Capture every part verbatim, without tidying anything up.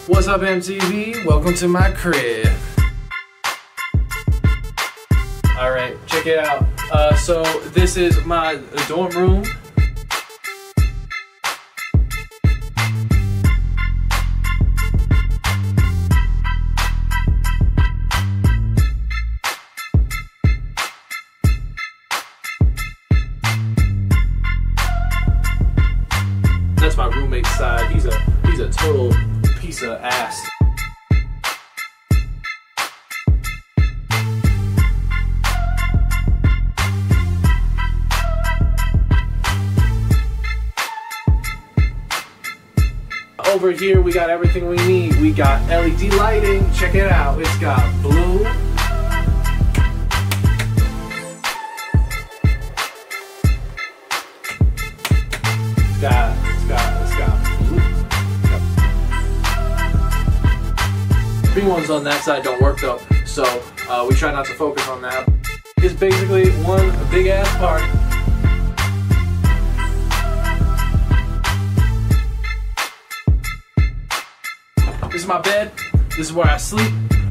What's up, M T V? Welcome to my crib. Alright, check it out. Uh, so this is my dorm room. That's my roommate's side. He's a he's a total piece of ass. Over here we got everything we need. We got L E D lighting. Check it out. It's got blue. It's got it's got it's got blue. Yep. Green ones on that side don't work though, so uh, we try not to focus on that. It's basically one big ass party. This is my bed. This is where I sleep.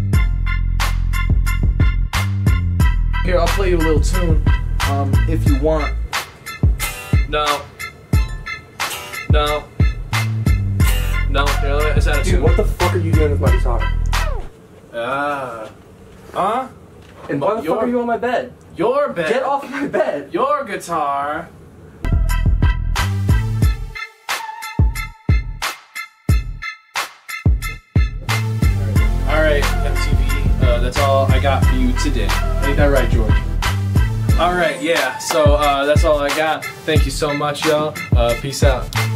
Here, I'll play you a little tune, um, if you want. No. No. No. Here, let me, it's out of tune. Dude, what the fuck are you doing with my guitar? Ah. Uh, huh? And why the your, fuck are you on my bed? Your bed. Get off my bed. Your guitar. Alright, M T V, uh, that's all I got for you today. Ain't that right, George? Alright, yeah, so uh, that's all I got. Thank you so much, y'all. Uh, peace out.